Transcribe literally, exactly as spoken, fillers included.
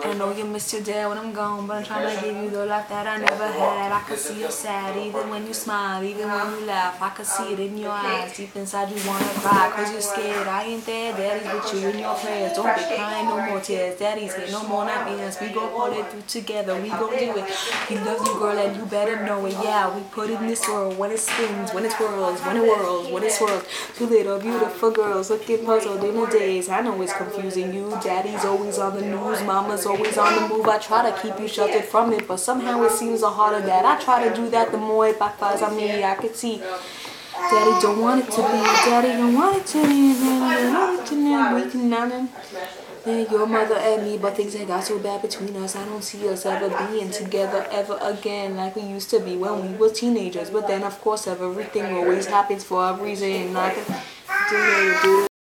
I know you miss your dad when I'm gone, but I'm trying to give you the life that I never had. I could see you sad, even when you smile, even when you laugh. I could see it in your eyes, deep inside you wanna cry, cause you're scared. I ain't there, daddy's with you in your prayers. Don't be crying, no more tears, daddy's here, no more nightmares. We gon' pull it through together, we gon' do it. He loves you, girl, and you better know it. Yeah, we put it in this world, when it spins, when it twirls, when it whirls, when it swirls. Two little beautiful girls looking puzzled in the days. I know it's confusing you. Daddy's always on the news, mama's always on the move. I try to keep you sheltered from it, but somehow it seems harder that I try to do that. The more it backfires on me, I could see Daddy don't want it to be. Daddy don't want it to be. Daddy don't want it to be. We can now then your mother and me, but things had got so bad between us. I don't see us ever being together ever again like we used to be when we were teenagers. But then, of course, everything always happens for a reason. Like, do do do.